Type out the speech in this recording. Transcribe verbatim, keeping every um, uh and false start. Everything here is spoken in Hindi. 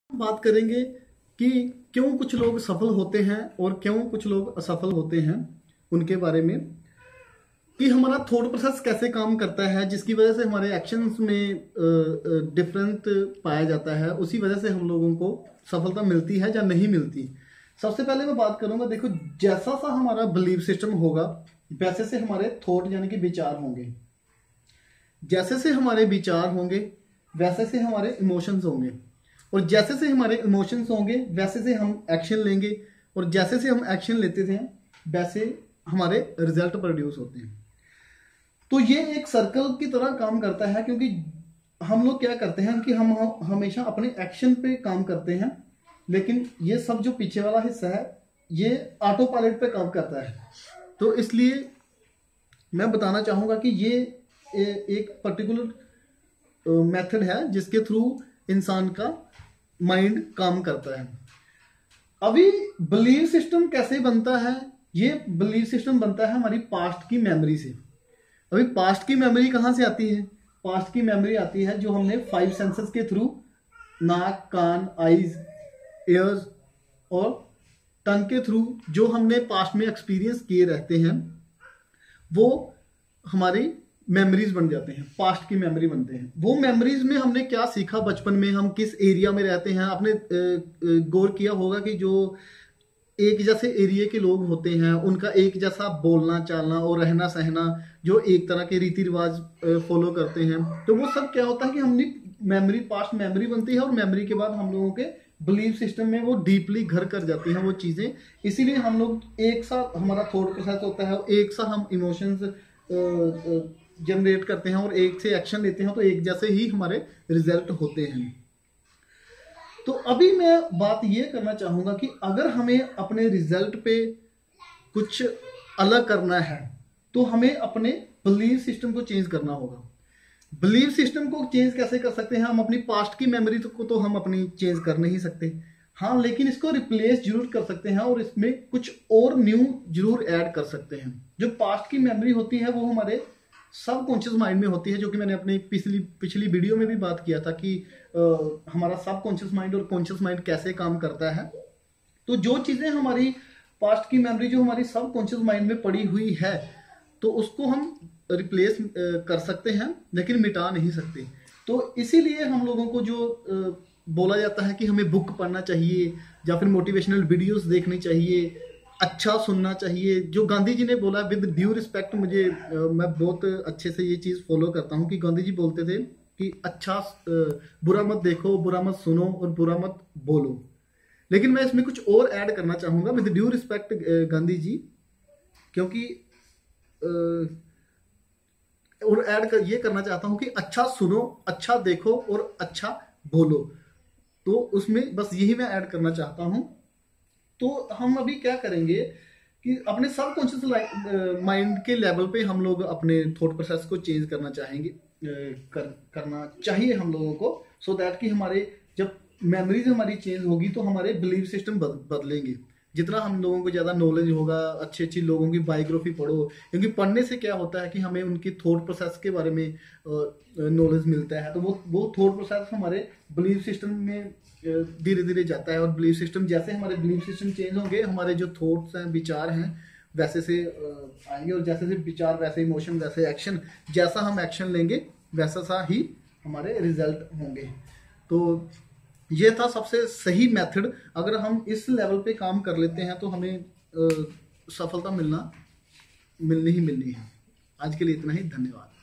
बात करेंगे कि क्यों कुछ लोग सफल होते हैं और क्यों कुछ लोग असफल होते हैं, उनके बारे में, कि हमारा थॉट प्रोसेस कैसे काम करता है, जिसकी वजह से हमारे एक्शंस में डिफरेंट पाया जाता है। उसी वजह से हम लोगों को सफलता मिलती है या नहीं मिलती। सबसे पहले मैं बात करूंगा, देखो, जैसा सा हमारा बिलीफ सिस्टम होगा वैसे से हमारे थॉट यानी कि विचार होंगे, जैसे से हमारे विचार होंगे वैसे से हमारे इमोशंस होंगे, और जैसे से हमारे इमोशंस होंगे वैसे से हम एक्शन लेंगे, और जैसे से हम एक्शन लेते थे वैसे हमारे रिजल्ट प्रोड्यूस होते हैं। तो ये एक सर्कल की तरह काम करता है, क्योंकि हम लोग क्या करते हैं कि हम हमेशा अपने एक्शन पे काम करते हैं, लेकिन ये सब जो पीछे वाला हिस्सा है ये ऑटो पायलट पे काम करता है। तो इसलिए मैं बताना चाहूंगा कि ये एक पर्टिकुलर मेथड है जिसके थ्रू इंसान का माइंड काम करता है। अभी बिलीफ सिस्टम कैसे बनता है? ये बिलीफ सिस्टम बनता है हमारी पास्ट की मेमोरी से। अभी पास्ट की मेमोरी कहाँ से आती है? पास्ट की मेमोरी आती है जो हमने फाइव सेंसेस के थ्रू, नाक, कान, आईज, ईयर्स और टंग के थ्रू जो हमने पास्ट में एक्सपीरियंस किए रहते हैं, वो हमारी मेमोरीज बन जाते हैं, पास्ट की मेमोरी बनते हैं। वो मेमोरीज में हमने क्या सीखा बचपन में, हम किस एरिया में रहते हैं। आपने गौर किया होगा कि जो एक जैसे एरिया के लोग होते हैं उनका एक जैसा बोलना चालना और रहना सहना, जो एक तरह के रीति रिवाज फॉलो करते हैं, तो वो सब क्या होता है कि हमने मेमोरी, पास्ट मेमोरी बनती है, और मेमोरी के बाद हम लोगों के बिलीफ सिस्टम में वो डीपली घर कर जाती हैं वो चीजें। इसीलिए हम लोग एक सा हमारा थॉट प्रोसेस होता है, एक सा हम इमोशंस जनरेट करते हैं और एक से एक्शन लेते हैं, तो एक जैसे ही हमारे रिजल्ट होते हैं। तो अभी मैं बात ये करना चाहूंगा कि अगर हमें अपने रिजल्ट पे कुछ अलग करना है तो हमें अपने बिलीफ सिस्टम को चेंज करना होगा। बिलीफ सिस्टम को चेंज कैसे कर सकते हैं? हम अपनी पास्ट की मेमोरी को तो हम अपनी चेंज कर नहीं सकते, हाँ, लेकिन इसको रिप्लेस जरूर कर सकते हैं और इसमें कुछ और न्यू जरूर ऐड कर सकते हैं। जो पास्ट की मेमोरी होती है वो हमारे सब कॉन्शियस माइंड में होती है, जो कि मैंने अपनी पिछली पिछली वीडियो में भी बात किया था कि आ, हमारा सब कॉन्शियस माइंड और कॉन्शियस माइंड कैसे काम करता है। तो जो चीजें हमारी पास्ट की मेमोरी जो हमारी सब कॉन्शियस माइंड में पड़ी हुई है, तो उसको हम रिप्लेस कर सकते हैं लेकिन मिटा नहीं सकते। तो इसीलिए हम लोगों को जो आ, बोला जाता है कि हमें बुक पढ़ना चाहिए या फिर मोटिवेशनल वीडियोस देखनी चाहिए, अच्छा सुनना चाहिए। जो गांधी जी ने बोला, विद ड्यू रिस्पेक्ट, मुझे आ, मैं बहुत अच्छे से ये चीज फॉलो करता हूँ कि गांधी जी बोलते थे कि अच्छा आ, बुरा मत देखो, बुरा मत सुनो और बुरा मत बोलो। लेकिन मैं इसमें कुछ और ऐड करना चाहूंगा, with due respect Gandhi ji, क्योंकि आ, और ऐड कर ये करना चाहता हूं कि अच्छा सुनो, अच्छा देखो और अच्छा बोलो। तो उसमें बस यही मैं ऐड करना चाहता हूं। तो हम अभी क्या करेंगे कि अपने सब कॉन्शियस माइंड के लेवल पे हम लोग अपने थॉट प्रोसेस को चेंज करना चाहेंगे, कर, करना चाहिए हम लोगों को, सो दैट कि हमारे जब मेमोरीज हमारी चेंज होगी तो हमारे बिलीफ सिस्टम बद, बदलेंगे। जितना हम लोगों को ज़्यादा नॉलेज होगा, अच्छी अच्छी लोगों की बायोग्राफी पढ़ो, क्योंकि पढ़ने से क्या होता है कि हमें उनकी थॉट प्रोसेस के बारे में नॉलेज मिलता है। तो वो वो थॉट प्रोसेस हमारे बिलीफ सिस्टम में धीरे धीरे जाता है, और बिलीफ सिस्टम जैसे हमारे बिलीफ सिस्टम चेंज होंगे, हमारे जो थॉट्स हैं, विचार हैं, वैसे से आएंगे, और जैसे से विचार वैसे इमोशन वैसे एक्शन, जैसा हम एक्शन लेंगे वैसा सा ही हमारे रिजल्ट होंगे। तो ये था सबसे सही मेथड। अगर हम इस लेवल पे काम कर लेते हैं तो हमें आ, सफलता मिलना मिलनी ही मिलनी है। आज के लिए इतना ही, धन्यवाद।